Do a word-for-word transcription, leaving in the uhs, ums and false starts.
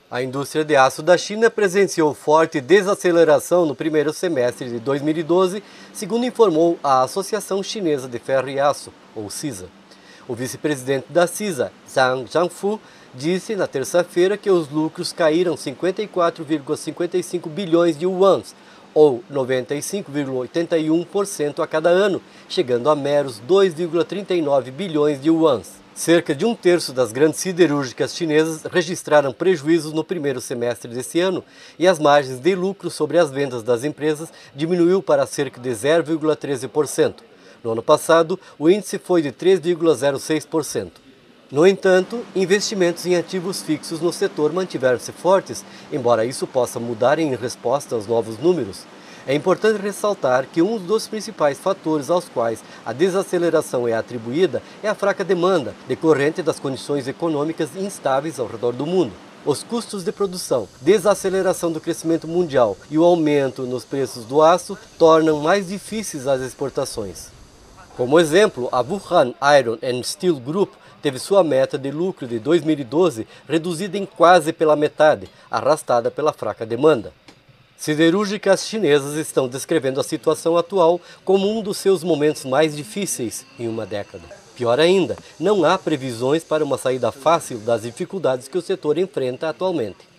A indústria de aço da China presenciou forte desaceleração no primeiro semestre de dois mil e doze, segundo informou a Associação Chinesa de Ferro e Aço, ou CISA. O vice-presidente da CISA, Zhang Jianfu, disse na terça-feira que os lucros caíram cinquenta e quatro vírgula cinquenta e cinco bilhões de yuans, ou noventa e cinco vírgula oitenta e um por cento a cada ano, chegando a meros dois vírgula trinta e nove bilhões de yuans. Cerca de um terço das grandes siderúrgicas chinesas registraram prejuízos no primeiro semestre desse ano e as margens de lucro sobre as vendas das empresas diminuiu para cerca de zero vírgula treze por cento. No ano passado, o índice foi de três vírgula zero seis por cento. No entanto, investimentos em ativos fixos no setor mantiveram-se fortes, embora isso possa mudar em resposta aos novos números. É importante ressaltar que um dos principais fatores aos quais a desaceleração é atribuída é a fraca demanda, decorrente das condições econômicas instáveis ao redor do mundo. Os custos de produção, desaceleração do crescimento mundial e o aumento nos preços do aço tornam mais difíceis as exportações. Como exemplo, a Wuhan Iron and Steel Group teve sua meta de lucro de dois mil e doze reduzida em quase pela metade, arrastada pela fraca demanda. Siderúrgicas chinesas estão descrevendo a situação atual como um dos seus momentos mais difíceis em uma década. Pior ainda, não há previsões para uma saída fácil das dificuldades que o setor enfrenta atualmente.